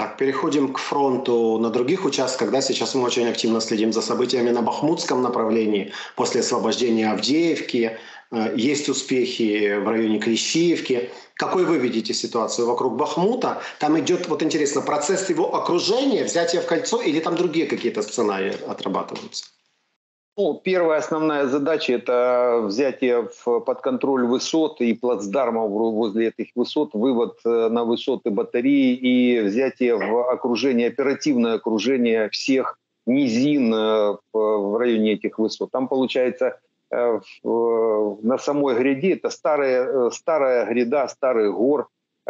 Так, переходим к фронту на других участках. Да, сейчас мы очень активно следим за событиями на Бахмутском направлении после освобождения Авдеевки. Есть успехи в районе Клещиевки. Какой вы видите ситуацию вокруг Бахмута? Там идет, вот интересно, процесс его окружения, взятия в кольцо, или там другие какие-то сценарии отрабатываются? Ну, первая основная задача – это взятие под контроль высот и плацдармов возле этих высот, вывод на высоты батареи и взятие в окружение, оперативное окружение всех низин в районе этих высот. Там получается на самой гряде, это старая гряда, старых гор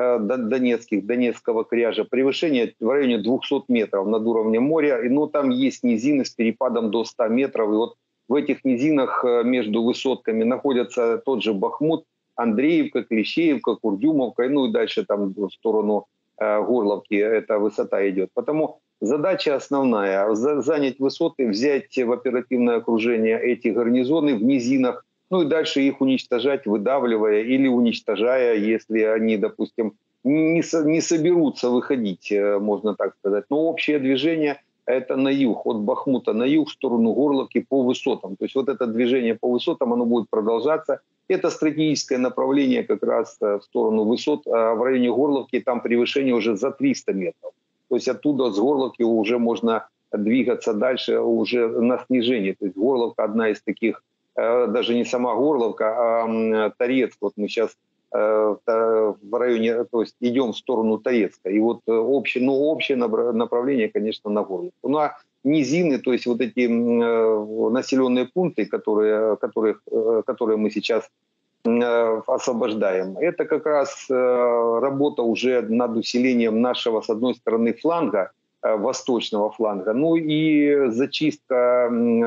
Донецкого кряжа, превышение в районе 200 метров над уровнем моря, но там есть низины с перепадом до 100 метров, и вот в этих низинах между высотками находятся тот же Бахмут, Андреевка, Клещеевка, Курдюмовка, ну и дальше там в сторону Горловки эта высота идет. Потому задача основная – занять высоты, взять в оперативное окружение эти гарнизоны в низинах, ну и дальше их уничтожать, выдавливая или уничтожая, если они, допустим, не соберутся выходить, можно так сказать. Но общее движение – это на юг, от Бахмута на юг, в сторону Горловки по высотам. То есть вот это движение по высотам, оно будет продолжаться. Это стратегическое направление как раз в сторону высот. А в районе Горловки там превышение уже за 300 метров. То есть оттуда с Горловки уже можно двигаться дальше уже на снижение. То есть Горловка одна из таких, даже не сама Горловка, а Торецк. Вот мы сейчас в районе, то есть идем в сторону Торецка. И вот общее направление, конечно, на Горловку. Ну а низины, то есть вот эти населенные пункты, которые мы сейчас освобождаем, это как раз работа уже над усилением нашего, с одной стороны, фланга, восточного фланга, ну и зачистка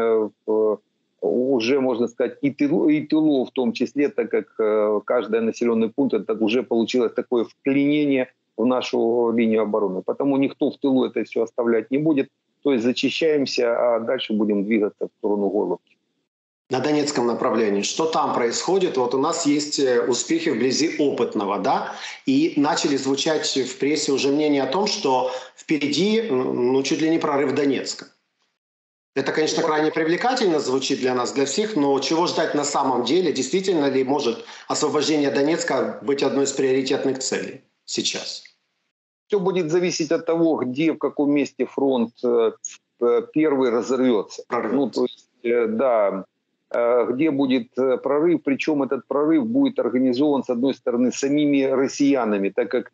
уже, можно сказать, и тылов в том числе, так как каждый населенный пункт это уже получилось такое вклинение в нашу линию обороны. Потому никто в тылу это все оставлять не будет. То есть зачищаемся, а дальше будем двигаться в сторону Горловки. На Донецком направлении. Что там происходит? Вот у нас есть успехи вблизи Опытного, да? И начали звучать в прессе уже мнения о том, что впереди, ну, чуть ли не прорыв Донецка. Это, конечно, крайне привлекательно звучит для нас, для всех, но чего ждать на самом деле? Действительно ли может освобождение Донецка быть одной из приоритетных целей сейчас? Все будет зависеть от того, где, в каком месте фронт первый разорвется. Ну, то есть, да, где будет прорыв, причем этот прорыв будет организован, с одной стороны, самими россиянами, так как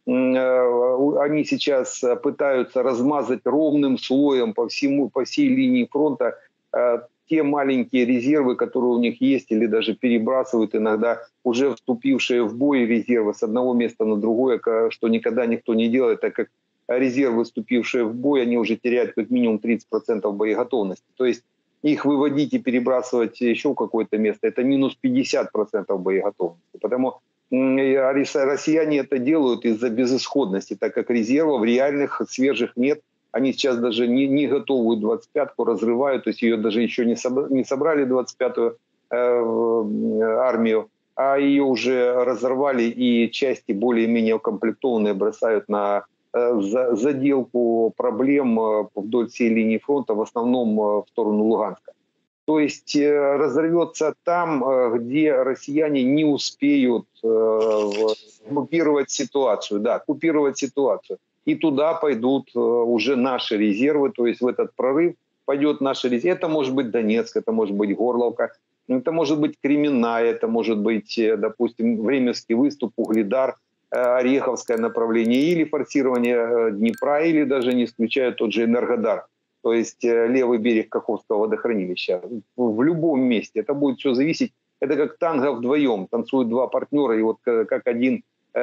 они сейчас пытаются размазать ровным слоем по всей линии фронта те маленькие резервы, которые у них есть, или даже перебрасывают иногда уже вступившие в бой резервы с одного места на другое, что никогда никто не делает, так как резервы, вступившие в бой, они уже теряют как минимум 30% боеготовности. То есть их выводить и перебрасывать еще в какое-то место – это минус 50% боеготовности. Потому россияне это делают из-за безысходности, так как резервов реальных, свежих нет. Они сейчас даже не готовую 25-ку разрывают, то есть ее даже еще не собрали, 25-ю армию, а ее уже разорвали, и части более-менее укомплектованные бросают на заделку проблем вдоль всей линии фронта, в основном в сторону Луганска. То есть разорвется там, где россияне не успеют купировать ситуацию. Да, купировать ситуацию. И туда пойдут уже наши резервы, то есть в этот прорыв пойдет наши резервы. Это может быть Донецк, это может быть Горловка, это может быть Кременная, это может быть, допустим, Временский выступ, Угледар, Ореховское направление, или форсирование Днепра, или даже не исключаю тот же Энергодар, то есть левый берег Каховского водохранилища. В любом месте это будет все зависеть. Это как танго вдвоем, танцуют два партнера, и вот как один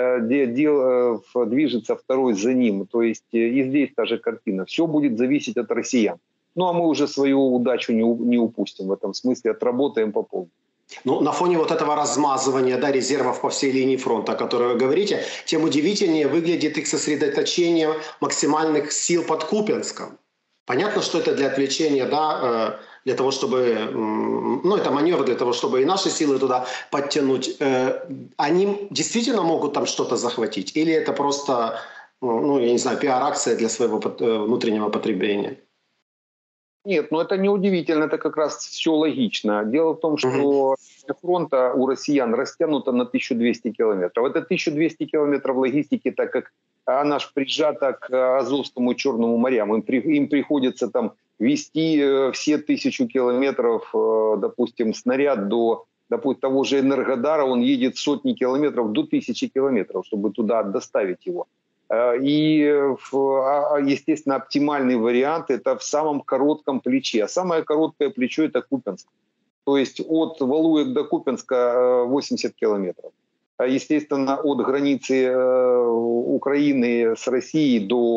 движется, второй за ним. То есть и здесь та же картина. Все будет зависеть от россиян. Ну а мы уже свою удачу не упустим в этом смысле, отработаем по полной. Ну, на фоне вот этого размазывания, да, резервов по всей линии фронта, о которой вы говорите, тем удивительнее выглядит их сосредоточение максимальных сил под Купянском. Понятно, что это для отвлечения, да, для того, чтобы, ну, это маневр для того, чтобы и наши силы туда подтянуть. Они действительно могут там что-то захватить? Или это просто ну, я не знаю, пиар-акция для своего внутреннего потребления. Нет, ну это не удивительно, это как раз все логично. Дело в том, что линия фронта у россиян растянута на 1200 километров. Это 1200 километров логистики, так как она ж прижата к Азовскому и Черному морям. Им приходится там вести все 1000 километров, допустим, снаряд до того же Энергодара, он едет сотни километров, до 1000 километров, чтобы туда доставить его. И, естественно, оптимальный вариант – это в самом коротком плече. А самое короткое плечо – это Купянск. То есть от Валуек до Купянска 80 километров. Естественно, от границы Украины с Россией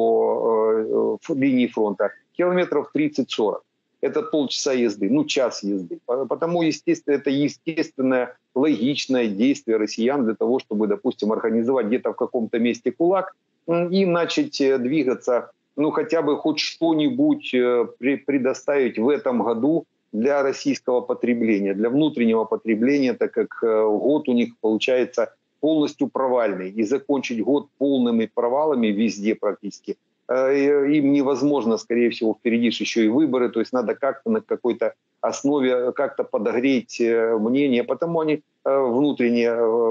до линии фронта километров 30-40. Это полчаса езды, ну час езды. Потому, естественно, это естественное, логичное действие россиян для того, чтобы, допустим, организовать где-то в каком-то месте кулак и начать двигаться, ну хотя бы хоть что-нибудь предоставить в этом году для российского потребления, для внутреннего потребления, так как год у них получается полностью провальный. И закончить год полными провалами везде практически им невозможно, скорее всего, впереди же еще и выборы, то есть надо как-то на какой-то основе как-то подогреть мнение, потому они внутреннее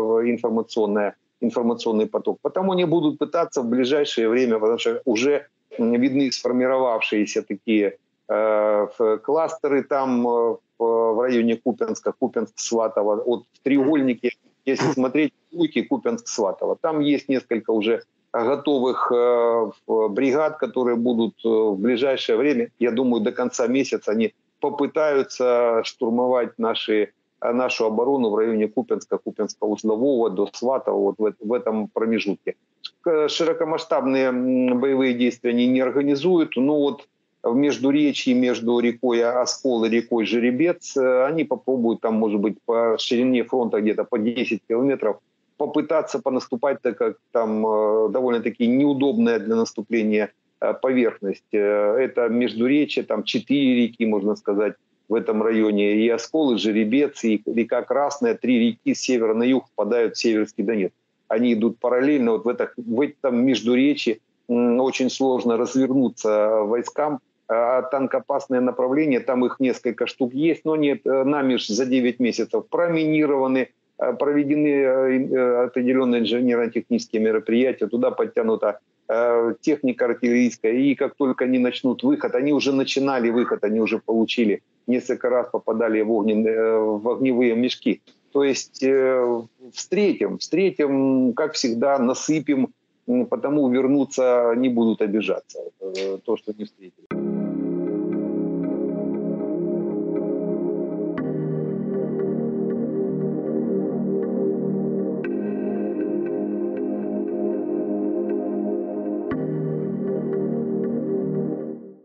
информационный поток. Потому они будут пытаться в ближайшее время, потому что уже видны сформировавшиеся такие кластеры там в районе Купянска, Купянск-Сватово, от треугольники, если смотреть Купянск-Сватово, там есть несколько уже готовых бригад, которые будут в ближайшее время, я думаю, до конца месяца они попытаются штурмовать нашу оборону в районе Купянска, Купянска-Узлового до Сватова, вот в этом промежутке. Широкомасштабные боевые действия они не организуют, но вот в междуречии между рекой Оскол и рекой Жеребец они попробуют там, может быть, по ширине фронта где-то по 10 километров попытаться понаступать, так как там довольно-таки неудобная для наступления поверхность. Это междуречье, там 4 реки, можно сказать, в этом районе. И Оскол, и Жеребец, и река Красная, 3 реки с севера на юг впадают в Северский Донец. Они идут параллельно. Вот в этом междуречье очень сложно развернуться войскам. Танкоопасное направление, там их несколько штук есть, но нет, нами же за 9 месяцев проминированы, проведены определенные инженерно-технические мероприятия, туда подтянута техника артиллерийская, и как только они начнут выход, они уже начинали выход, они уже получили, несколько раз попадали в огневые мешки. То есть встретим, как всегда, насыпем, потому вернуться не будут обижаться, то, что не встретили.